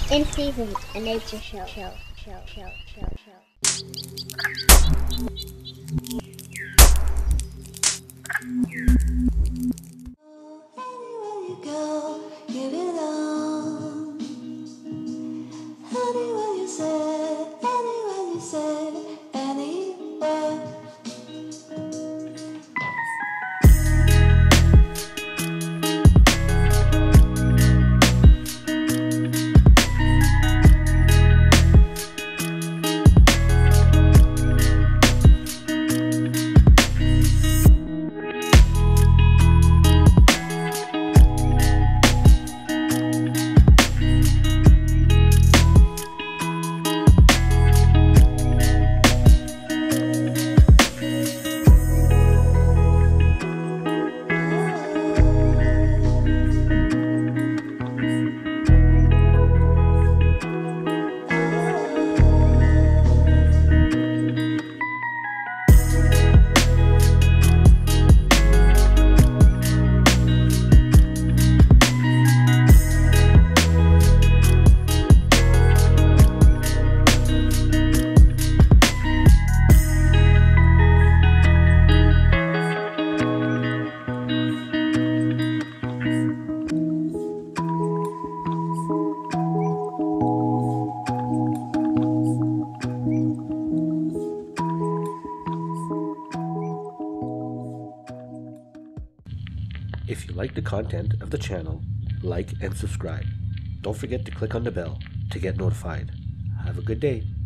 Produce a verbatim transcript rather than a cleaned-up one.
In season, a nature show. Show, show, show, show, show. Anywhere you go, you belong. Anywhere you say, anywhere you say, anywhere. If you like the content of the channel, like and subscribe. Don't forget to click on the bell to get notified. Have a good day.